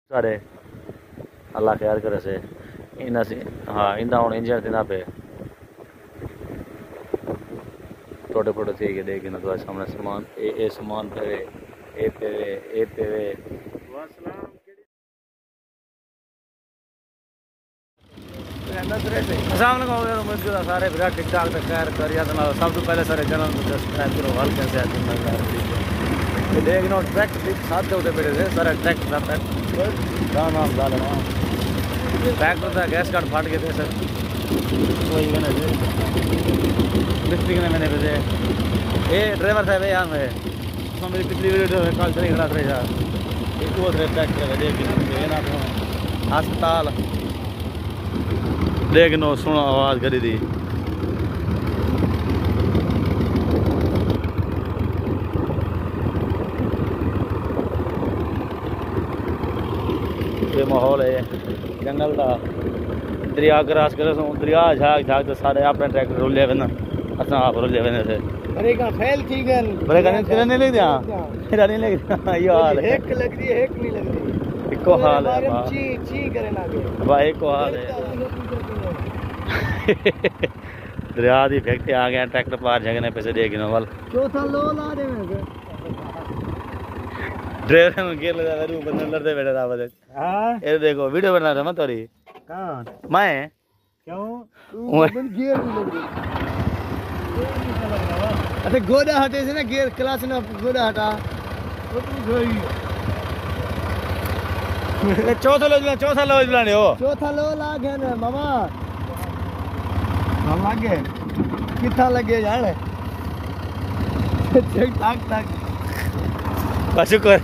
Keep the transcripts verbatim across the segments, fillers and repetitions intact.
सारे अल्लाह खैर करे से इन हाँ इंदा हूँ इंजन थी ना पे टोटे फोटे थी के देख ना तुम्हारे सामने सामान ए ए सामान पे ए पे ए पे सारे विराट ठीक ठाक खैर करिया सब तो पहले सारे चैनल को सब्सक्राइब करो हल कैसे देख नो ट्रैक साथ होते बैठे थे सारा ट्रैक राम राम डाल ट्रैक्टर था गैस कार्ड फाट गए थे सर वही मैंने मिस्त्री ने मैंने भेजे ये ड्राइवर साहब है यहाँ में उसमें मेरी पिछली वीडियो कल चली खड़ा रहे यार एक वो ट्रैक्टर देख अस्पताल देख नो सुनो आवाज़ करी थी ये माहौल है जंगल का दरिया क्रॉस करे दरिया झाग झाग तो सारे अपने ट्रैक्टर रुले वे अस आप रुले वे थे अरे का फैल थी गन बड़े गन तेरे नहीं लग दिया तेरा नहीं लग दिया ये हाल है एक लग रही है एक नहीं लग रही एको हाल है ची ची करे ना के भाई एको हाल है दरिया दी फैक्ट्री आ गया ट्रैक्टर पार जगने पे से देख नो वाल चौथा लो ला दे मैं ड्राइवर में गिर लगा रू बंदे लड़ते बैठे था बस हां ये देखो वीडियो बना रहा मैं तोरी कहां मैं क्यों तू बंद गियर नहीं लग रही अरे गोदा हटे से ना गियर क्लास ना गोदा हटा वो तू गई चौथा लो चौथा लो लाने हो चौथा लो ला गया ना मामा हम लागे कितना लगे जान चेक टाक टाक बस कर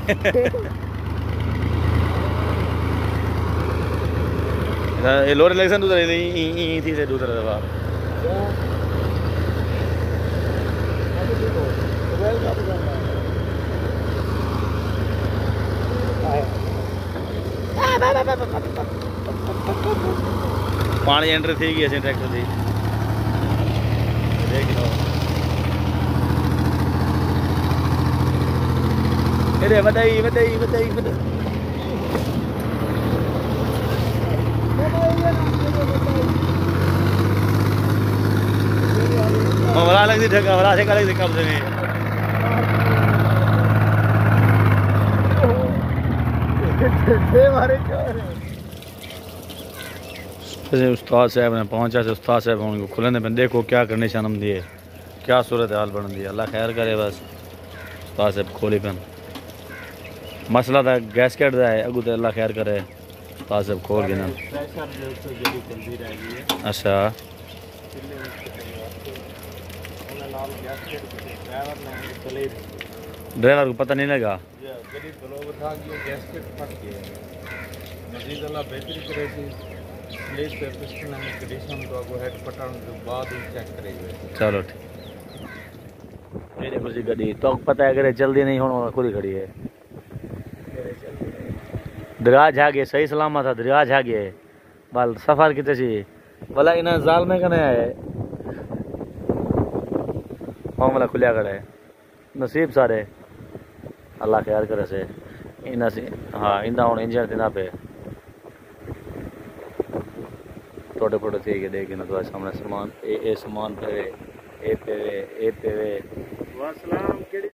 ये लोर इलेक्शन दूसरा ई ई थी से दूसरा दफा पानी एंट्री थी गई असें ट्रैक्टर दी देख लो अरे बताई बताई बताई बताई हमरा लग दी ठका हमरा से लग दी कब से नहीं उस्ताद साहब ने पहुंचा से उस्ताद साहब उनको खुलने पे देखो क्या करने शर्म दिए क्या सूरत हाल बन दी अल्लाह खैर करे बस उस्ताद साहब खोली पेन मसला था गैस कट है अगू तो अल्लाह खैर करे उस्ताद साहब खोल के ना अच्छा ड्राइवर को पता नहीं लगा चलो ठीक देखो जी गड्डी तो पता है अगर जल्दी नहीं होना खुद ही खड़ी है दरिया झागे सही सलामत था दरिया झागे बाल सफर कितने सी भला इन्हें जाल में कने आए मामला खुलिया खड़ा है नसीब सारे अल्लाह खैर करे से इन हाँ इंदा हूँ इंजन थी ना पे टोटे फोटे थी के देख ना तुम्हारे सामने सामान ए ए सामान पे ए पे ए पे